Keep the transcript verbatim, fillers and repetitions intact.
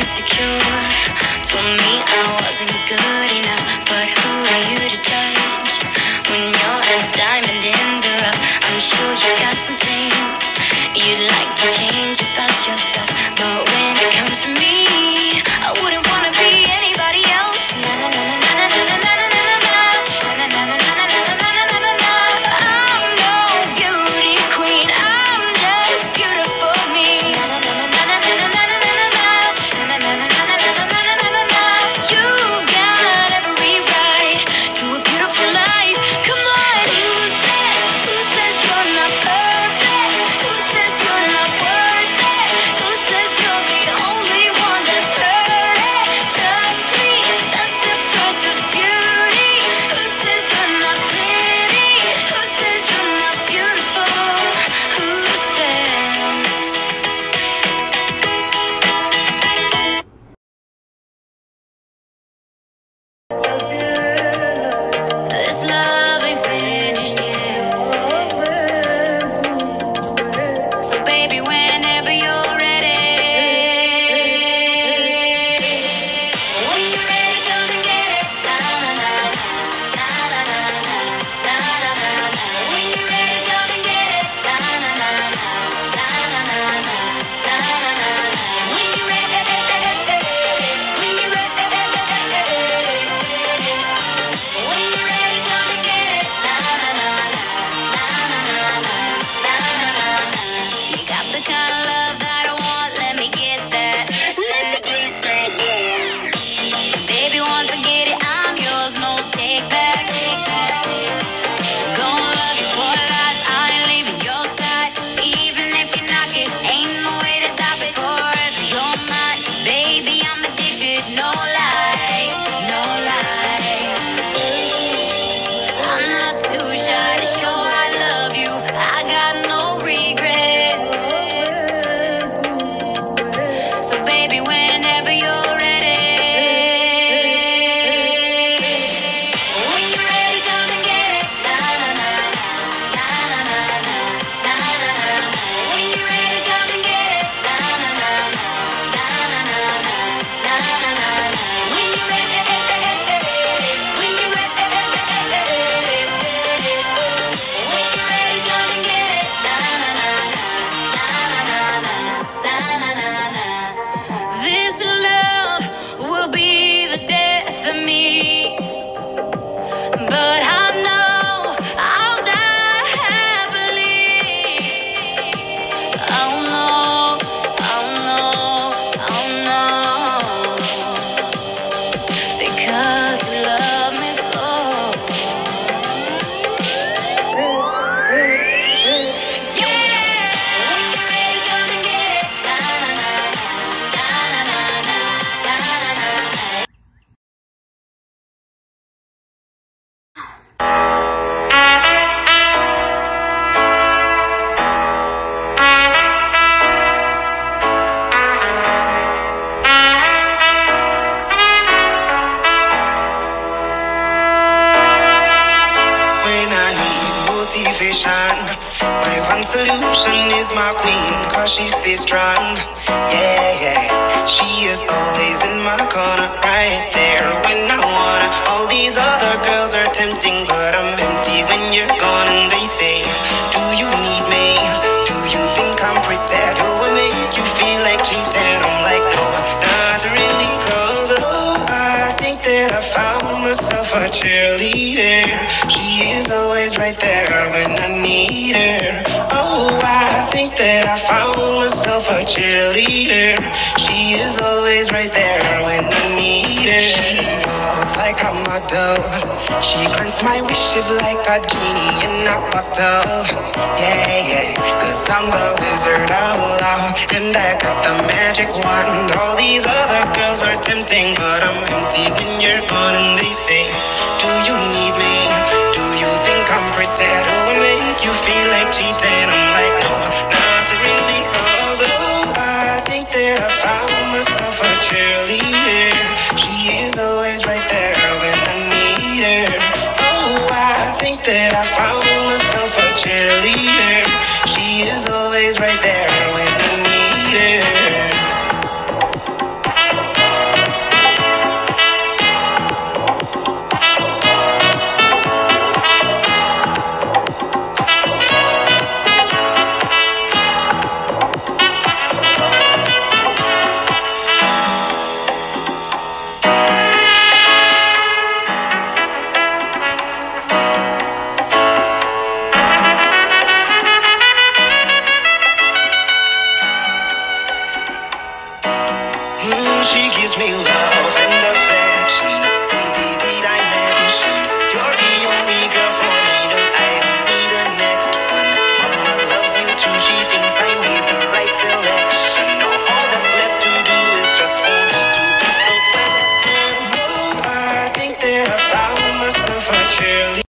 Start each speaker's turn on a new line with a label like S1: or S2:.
S1: insecure. Told me I wasn't good enough, but who are you to judge? When you're a diamond in the rough, I'm sure you got some things you'd like to change about yourself. But when it comes to me, I wouldn't wanna be anybody else. Na na na na na na na na na na na na na na na na na na. I'm no beauty queen, I'm just beautiful me. Na na na na na na na na na na na na na na na na na. You got every right to a beautiful life. Come on. Who says, who says you're not perfect? Who says you're not worth it? Who says you're the only one that's hurting? Trust me, that's the price of beauty. Who says you're not pretty? Who says you're not beautiful? Who says? This love ain't finished yet. So baby, whenever you're ready, when you're ready, come and get it. Na na na na na na na na na na na. When you're ready, come and get it. Na na na na na na na na na na na. When you're ready, when you're ready, when you're ready, come and get it. Na na na na na na na na na na. You got the kind of love that I want. Let me get that. Let me get that, yeah. Baby, once I get it, I'm yours. No take back. Gonna love you for life. I ain't leaving your side. Even if you knock it, ain't no way to stop it. Forever you're mine, baby. I'm addicted. No lie, no lie. I'm not too shy to show I love you. I got no regrets. So baby, whenever you're ready, when you're ready, come and get it. Na na na na na na na na na na. When you're ready, come and get it. Na na na na na na na na na na. When you're ready, when you're ready, when you're ready, come and get it. Na na na na na na na na na na. This love will be the death of me, but I know I'll die happily. Oh no, oh no, oh no, because you love me so. Yeah. When you're ready, come and get it. Na na na na na na na na na na.
S2: When I need motivation, my one solution is my queen, cause she stays strong. Yeah, yeah. She is always in my corner, right there when I wanna. All these other girls are tempting, but I'm empty when you're gone. And they say, do you need me? Do you think I'm pretty? Do I make you feel like cheating? I'm like, no, not really, cause oh, I think that I found myself a cheerleader. She is always right there when I need her. Oh, I think that I found myself a cheerleader. She is always right there when I need her. She walks like a model. She grants my wishes like a genie in a bottle. Yeah, yeah, cause I'm the wizard of love, and I got the magic wand. All these other girls are tempting, but I'm empty when you're gone. And they say, do you need me? Do you think I'm pretty? Do I make you feel like cheating? I'm like, no, not really, cause oh, I think that I found myself a cheerleader. She is always right there when I need her. Oh, I think that I found myself a cheerleader. She is always right there when I need her. She gives me love and